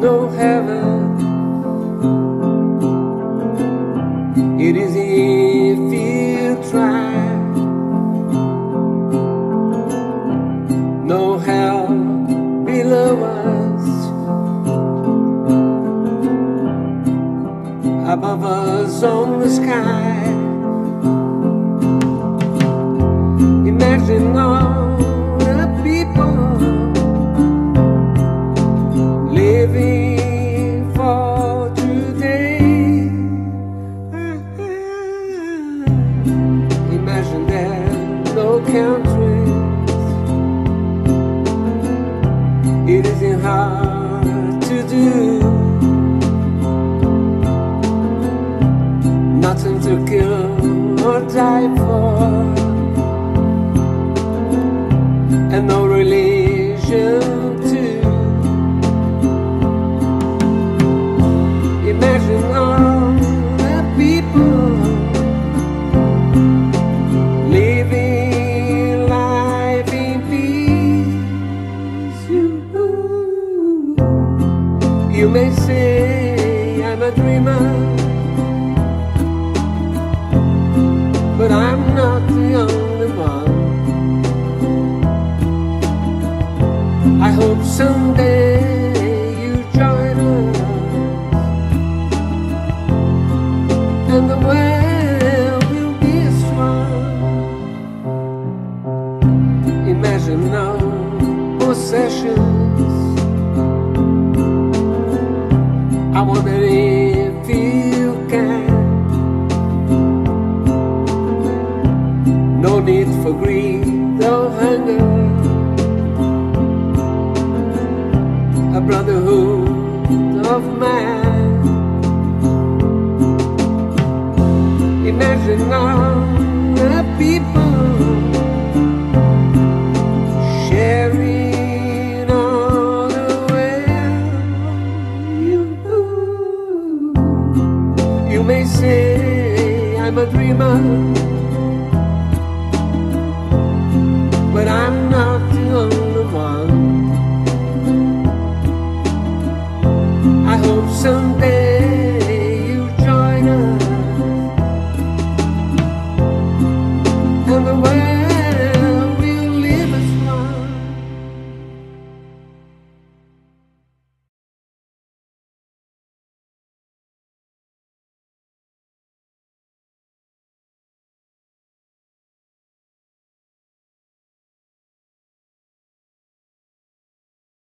no heaven. It is if you try. No hell below us, above us on the sky. Imagine all the people living for today. Imagine that no countries. It isn't hard to do. Nothing to kill or die for, and no religion too. Imagine all the people living life in peace. You may say I'm a dreamer, but I'm not the only one. I hope someday you join us, and the world will be strong. Imagine no possessions. I wonder if you can. No need for greed or hunger, a brotherhood of man. Imagine all the people sharing all the wealth. You may say I'm a dreamer, but I'm not the only one. I hope someday